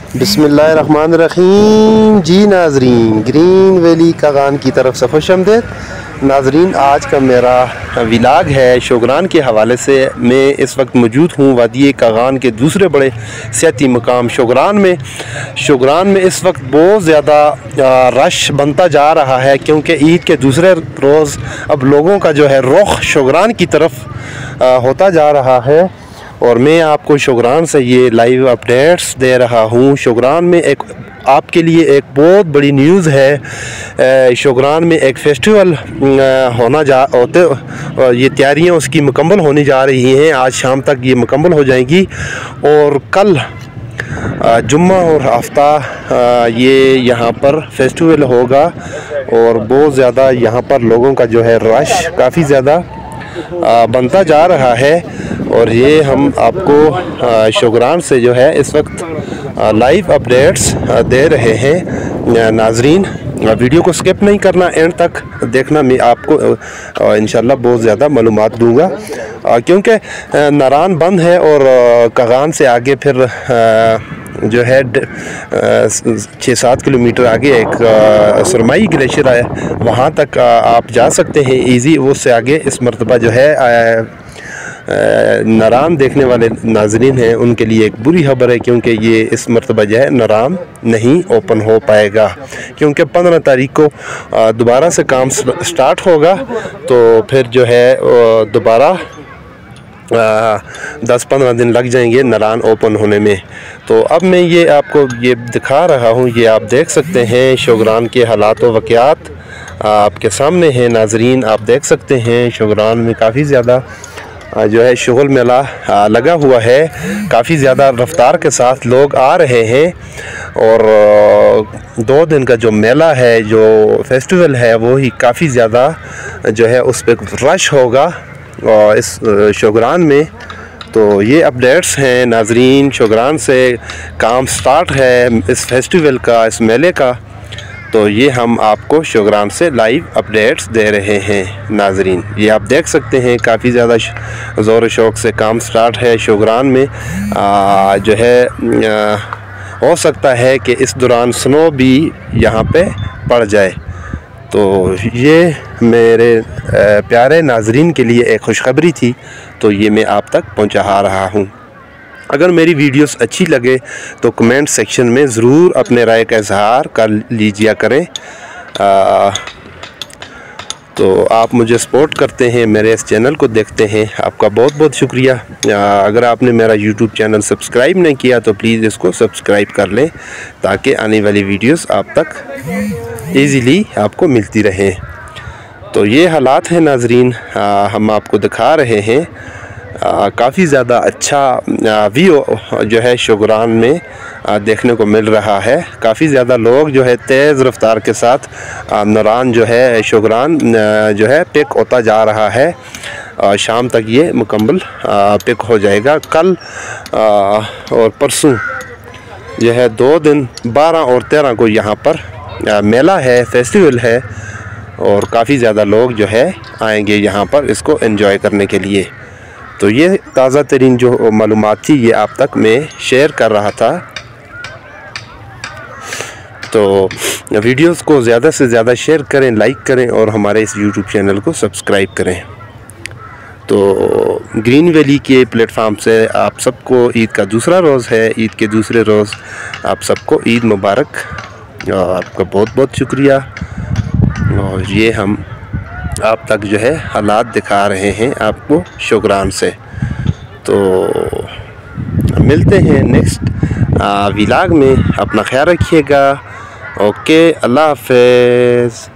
बिस्मिल्लाहिर्रहमानिर्रहीम। जी नाजरीन, green valley Kaghan की तरफ से खुशामदीद। नाजरीन, आज का मेरा व्लॉग है शोगरान के हवाले से। मैं इस वक्त मौजूद हूँ वादी कागान के दूसरे बड़े सियाती मकाम शोगरान में। शोगरान में इस वक्त बहुत ज़्यादा रश बनता जा रहा है, क्योंकि ईद के दूसरे रोज़ अब लोगों का जो है रुख शोगरान की तरफ होता जा रहा है। और मैं आपको शोगरान से ये लाइव अपडेट्स दे रहा हूँ। शोगरान में एक आपके लिए एक बहुत बड़ी न्यूज़ है। शोगरान में एक फ़ेस्टिवल ये तैयारियाँ उसकी मुकम्मल होने जा रही हैं। आज शाम तक ये मुकम्मल हो जाएंगी और कल जुम्मा और हफ्ता ये यहाँ पर फेस्टिवल होगा। और बहुत ज़्यादा यहाँ पर लोगों का जो है रश काफ़ी ज़्यादा बनता जा रहा है। और ये हम आपको शोगरान से जो है इस वक्त लाइव अपडेट्स दे रहे हैं। नाजरीन, वीडियो को स्किप नहीं करना, एंड तक देखना। मैं आपको इंशाल्लाह बहुत ज़्यादा मालूमात दूंगा, क्योंकि नारान बंद है और कागान से आगे फिर जो है 6-7 किलोमीटर आगे एक सुरमाई ग्लेशियर है, वहाँ तक आप जा सकते हैं ईज़ी। उससे आगे इस मरतबा जो है नारान देखने वाले नाजरीन हैं उनके लिए एक बुरी खबर है, क्योंकि ये इस मरतबा जो है नारान नहीं ओपन हो पाएगा, क्योंकि 15 तारीख को दोबारा से काम स्टार्ट होगा। तो फिर जो है दोबारा 10-15 दिन लग जाएंगे नारान ओपन होने में। तो अब मैं ये आपको ये दिखा रहा हूँ, ये आप देख सकते हैं शोगरान के हालात व वाक़यात आपके सामने हैं। नाजरीन, आप देख सकते हैं शोगरान में काफ़ी ज़्यादा जो है शुगल मेला लगा हुआ है। काफ़ी ज़्यादा रफ्तार के साथ लोग आ रहे हैं और 2 दिन का जो मेला है, जो फेस्टिवल है, वो ही काफ़ी ज़्यादा जो है उस पर रश होगा और इस शोगरान में। तो ये अपडेट्स हैं नाजरीन, शोगरान से काम स्टार्ट है इस फेस्टिवल का, इस मेले का। तो ये हम आपको शोगरान से लाइव अपडेट्स दे रहे हैं। नाजरीन, ये आप देख सकते हैं काफ़ी ज़्यादा ज़ोर शौक़ से काम स्टार्ट है शोगरान में। जो है हो सकता है कि इस दौरान स्नो भी यहाँ पे पड़ जाए। तो ये मेरे प्यारे नाजरीन के लिए एक खुशखबरी थी, तो ये मैं आप तक पहुँचा रहा हूँ। अगर मेरी वीडियोस अच्छी लगे तो कमेंट सेक्शन में ज़रूर अपने राय का इजहार कर लीजिए करें। तो आप मुझे सपोर्ट करते हैं, मेरे इस चैनल को देखते हैं, आपका बहुत बहुत शुक्रिया। अगर आपने मेरा यूट्यूब चैनल सब्सक्राइब नहीं किया तो प्लीज़ इसको सब्सक्राइब कर लें, ताकि आने वाली वीडियोस आप तक ईज़िली आपको मिलती रहें। तो ये हालात हैं नाजरीन, हम आपको दिखा रहे हैं। काफ़ी ज़्यादा अच्छा व्यू जो है शोगरान में देखने को मिल रहा है। काफ़ी ज़्यादा लोग जो है तेज़ रफ्तार के साथ नारान जो है शोगरान जो है पिक होता जा रहा है। शाम तक ये मुकम्मल पिक हो जाएगा। कल और परसों जो है 2 दिन 12 और 13 को यहाँ पर मेला है, फेस्टिवल है, और काफ़ी ज़्यादा लोग जो है आएंगे यहाँ पर इसको एंजॉय करने के लिए। तो ये ताज़ा तरीन जो मालूमात थी ये आप तक मैं शेयर कर रहा था। तो वीडियोस को ज़्यादा से ज़्यादा शेयर करें, लाइक करें और हमारे इस यूट्यूब चैनल को सब्सक्राइब करें। तो ग्रीन वैली के प्लेटफार्म से आप सबको ईद का दूसरा रोज़ है, ईद के दूसरे रोज़ आप सबको ईद मुबारक। और आपका बहुत बहुत शुक्रिया। और ये हम आप तक जो है हालात दिखा रहे हैं आपको शोगरान से। तो मिलते हैं नेक्स्ट व्लॉग में। अपना ख्याल रखिएगा। ओके, अल्लाह हाफ़िज़।